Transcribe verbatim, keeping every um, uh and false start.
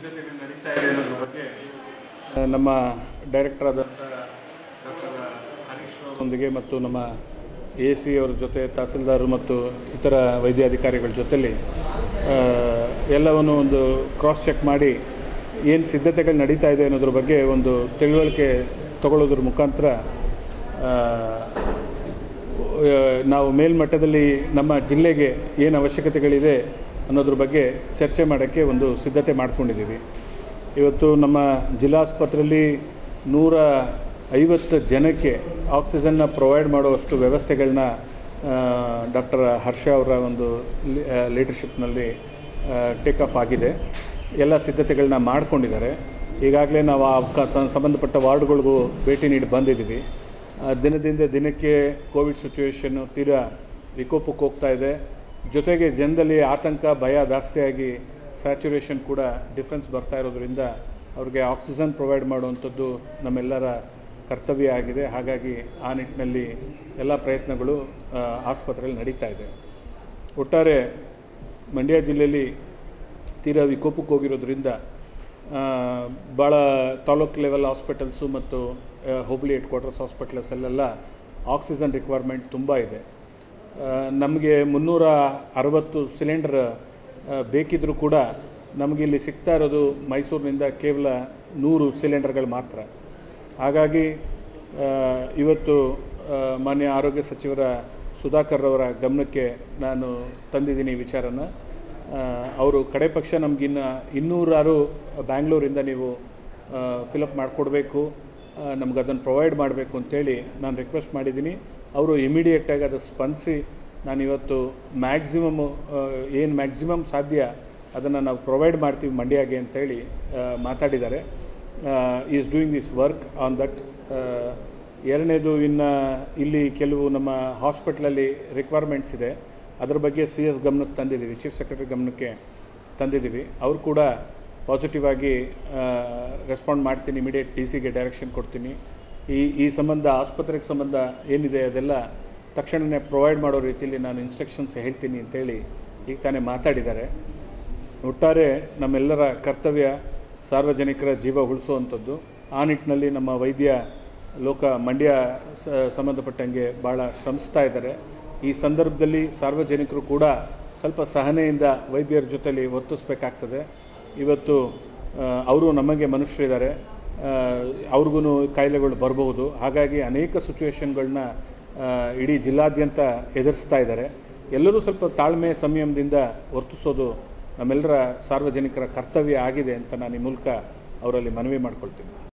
ಸಿದ್ಧತೆಗಳು ನಡೀತಾ ಇದೆ ಅನ್ನೋದ್ರ ಬಗ್ಗೆ ನಮ್ಮ ಡೈರೆಕ್ಟರ್ ಆದಂಥ ಡಾಕ್ಟರ್ ಹರೀಶ್ ಅವರೊಂದಿಗೆ ಮತ್ತು ನಮ್ಮ ಎ ಸಿ ಅವರ ಜೊತೆ ತಹಸೀಲ್ದಾರ್ ಮತ್ತು ಇತರ ವೈದ್ಯಾಧಿಕಾರಿಗಳ ಜೊತೆಯಲ್ಲಿ ಎಲ್ಲವನ್ನು ಒಂದು ಕ್ರಾಸ್ ಚೆಕ್ ಮಾಡಿ ಏನು ಸಿದ್ಧತೆಗಳು ನಡೀತಾ ಇದೆ ಅನ್ನೋದ್ರ ಬಗ್ಗೆ ಒಂದು ತಿಳುವಳಿಕೆ ತಗೊಳ್ಳೋದ್ರ ಮುಖಾಂತರ ನಾವು ಮೇಲ್ಮಟ್ಟದಲ್ಲಿ ನಮ್ಮ ಜಿಲ್ಲೆಗೆ ಏನು ಅವಶ್ಯಕತೆಗಳಿದೆ ಅನ್ನೋದ್ರ ಬಗ್ಗೆ ಚರ್ಚೆ ಮಾಡೋಕ್ಕೆ ಒಂದು ಸಿದ್ಧತೆ ಮಾಡ್ಕೊಂಡಿದ್ದೀವಿ. ಇವತ್ತು ನಮ್ಮ ಜಿಲ್ಲಾಸ್ಪತ್ರೆಯಲ್ಲಿ ನೂರ ಐವತ್ತು ಜನಕ್ಕೆ ಆಕ್ಸಿಜನ್ನ ಪ್ರೊವೈಡ್ ಮಾಡುವಷ್ಟು ವ್ಯವಸ್ಥೆಗಳನ್ನ ಡಾಕ್ಟರ್ ಹರ್ಷ ಅವರ ಒಂದು ಲೀಡರ್ಶಿಪ್ನಲ್ಲಿ ಟೇಕ್ ಆಫ್ ಆಗಿದೆ. ಎಲ್ಲ ಸಿದ್ಧತೆಗಳನ್ನ ಮಾಡ್ಕೊಂಡಿದ್ದಾರೆ. ಈಗಾಗಲೇ ನಾವು ಆ ಸಂಬಂಧಪಟ್ಟ ವಾರ್ಡ್ಗಳಿಗೂ ಭೇಟಿ ನೀಡಿ ಬಂದಿದ್ದೀವಿ. ದಿನದಿಂದ ದಿನಕ್ಕೆ ಕೋವಿಡ್ ಸಿಚುವೇಷನ್ನು ತೀರಾ ವಿಕೋಪಕ್ಕೆ ಹೋಗ್ತಾ ಇದೆ. ಜೊತೆಗೆ ಜನದಲ್ಲಿ ಆತಂಕ ಭಯ ಜಾಸ್ತಿಯಾಗಿ ಸ್ಯಾಚುರೇಷನ್ ಕೂಡ ಡಿಫ್ರೆನ್ಸ್ ಬರ್ತಾ ಇರೋದ್ರಿಂದ ಅವ್ರಿಗೆ ಆಕ್ಸಿಜನ್ ಪ್ರೊವೈಡ್ ಮಾಡುವಂಥದ್ದು ನಮ್ಮೆಲ್ಲರ ಕರ್ತವ್ಯ ಆಗಿದೆ. ಹಾಗಾಗಿ ಆ ನಿಟ್ಟಿನಲ್ಲಿ ಎಲ್ಲ ಪ್ರಯತ್ನಗಳು ಆಸ್ಪತ್ರೆಯಲ್ಲಿ ನಡೀತಾ ಇದೆ. ಒಟ್ಟಾರೆ ಮಂಡ್ಯ ಜಿಲ್ಲೆಯಲ್ಲಿ ತೀರಾ ವಿಕೋಪಕ್ಕೆ ಹೋಗಿರೋದ್ರಿಂದ ಭಾಳ ತಾಲೂಕು ಲೆವೆಲ್ ಹಾಸ್ಪಿಟಲ್ಸು ಮತ್ತು ಹುಬ್ಳಿ ಹೆಡ್ ಕ್ವಾರ್ಟರ್ಸ್ ಹಾಸ್ಪಿಟಲ್ಸಲ್ಲೆಲ್ಲ ಆಕ್ಸಿಜನ್ ರಿಕ್ವೈರ್ಮೆಂಟ್ ತುಂಬ ಇದೆ. ನಮಗೆ ಮುನ್ನೂರ ಅರವತ್ತು ಸಿಲಿಂಡರ್ ಬೇಕಿದ್ದರೂ ಕೂಡ ನಮಗೆ ಇಲ್ಲಿ ಸಿಗ್ತಾ ಇರೋದು ಮೈಸೂರಿನಿಂದ ಕೇವಲ ನೂರು ಸಿಲಿಂಡರ್ಗಳು ಮಾತ್ರ. ಹಾಗಾಗಿ ಇವತ್ತು ಮಾನ್ಯ ಆರೋಗ್ಯ ಸಚಿವರ ಸುಧಾಕರ್ ಅವರ ಗಮನಕ್ಕೆ ನಾನು ತಂದಿದ್ದೀನಿ ಈ ವಿಚಾರನ. ಅವರು ಕಡೆ ಪಕ್ಷ ನಮಗಿನ್ನು ಇನ್ನೂರಾರು ಬ್ಯಾಂಗ್ಳೂರಿಂದ ನೀವು ಫಿಲಪ್ ಮಾಡಿಕೊಡ್ಬೇಕು, ನಮ್ಗೆ ಅದನ್ನು ಪ್ರೊವೈಡ್ ಮಾಡಬೇಕು ಅಂತೇಳಿ ನಾನು ರಿಕ್ವೆಸ್ಟ್ ಮಾಡಿದ್ದೀನಿ. ಅವರು ಇಮಿಡಿಯೇಟಾಗಿ ಅದು ಸ್ಪಂದಿಸಿ ನಾನಿವತ್ತು ಮ್ಯಾಕ್ಸಿಮಮ್ಮು ಏನು ಮ್ಯಾಕ್ಸಿಮಮ್ ಸಾಧ್ಯ ಅದನ್ನು ನಾವು ಪ್ರೊವೈಡ್ ಮಾಡ್ತೀವಿ ಮಂಡ್ಯಗೆ ಅಂತೇಳಿ ಮಾತಾಡಿದ್ದಾರೆ. Is doing this work on that. ಎರಡನೇದು, ಇನ್ನು ಇಲ್ಲಿ ಕೆಲವು ನಮ್ಮ ಹಾಸ್ಪಿಟ್ಲಲ್ಲಿ ರಿಕ್ವೈರ್ಮೆಂಟ್ಸ್ ಇದೆ, ಅದರ ಬಗ್ಗೆ ಸಿ ಎಸ್ ಗಮನಕ್ಕೆ ತಂದಿದ್ದೀವಿ, ಚೀಫ್ ಸೆಕ್ರೆಟರಿ ಗಮನಕ್ಕೆ ತಂದಿದ್ದೀವಿ. ಅವರು ಕೂಡ ಪಾಸಿಟಿವ್ ಆಗಿ ರೆಸ್ಪಾಂಡ್ ಮಾಡ್ತೀನಿ, ಇಮಿಡಿಯೇಟ್ ಡಿ ಸಿಗೆ ಡೈರೆಕ್ಷನ್ ಕೊಡ್ತೀನಿ. ಈ ಈ ಸಂಬಂಧ ಆಸ್ಪತ್ರೆಗೆ ಸಂಬಂಧ ಏನಿದೆ ಅದೆಲ್ಲ ತಕ್ಷಣವೇ ಪ್ರೊವೈಡ್ ಮಾಡೋ ರೀತಿಯಲ್ಲಿ ನಾನು ಇನ್ಸ್ಟ್ರಕ್ಷನ್ಸ್ ಹೇಳ್ತೀನಿ ಅಂತೇಳಿ ಈಗ ತಾನೇ ಮಾತಾಡಿದ್ದಾರೆ. ಒಟ್ಟಾರೆ ನಮ್ಮೆಲ್ಲರ ಕರ್ತವ್ಯ ಸಾರ್ವಜನಿಕರ ಜೀವ ಉಳಿಸುವಂಥದ್ದು. ಆ ನಿಟ್ಟಿನಲ್ಲಿ ನಮ್ಮ ವೈದ್ಯ ಲೋಕ ಮಂಡ್ಯ ಸಂಬಂಧಪಟ್ಟಂಗೆ ಭಾಳ ಶ್ರಮಿಸ್ತಾ ಇದ್ದಾರೆ. ಈ ಸಂದರ್ಭದಲ್ಲಿ ಸಾರ್ವಜನಿಕರು ಕೂಡ ಸ್ವಲ್ಪ ಸಹನೆಯಿಂದ ವೈದ್ಯರ ಜೊತೆಲಿ ವರ್ತಿಸಬೇಕಾಗ್ತದೆ. ಇವತ್ತು ಅವರು ನಮಗೆ ಮನುಷ್ಯರಿದ್ದಾರೆ, ಅವ್ರಿಗೂ ಕಾಯಿಲೆಗಳು ಬರಬಹುದು. ಹಾಗಾಗಿ ಅನೇಕ ಸಿಚುವೇಷನ್ಗಳನ್ನ ಇಡೀ ಜಿಲ್ಲಾದ್ಯಂತ ಎದುರಿಸ್ತಾ ಇದ್ದಾರೆ. ಎಲ್ಲರೂ ಸ್ವಲ್ಪ ತಾಳ್ಮೆ ಸಂಯಮದಿಂದ ವರ್ತಿಸೋದು ನಮ್ಮೆಲ್ಲರ ಸಾರ್ವಜನಿಕರ ಕರ್ತವ್ಯ ಆಗಿದೆ ಅಂತ ನಾನು ಈ ಮೂಲಕ ಅವರಲ್ಲಿ ಮನವಿ ಮಾಡ್ಕೊಳ್ತೀನಿ.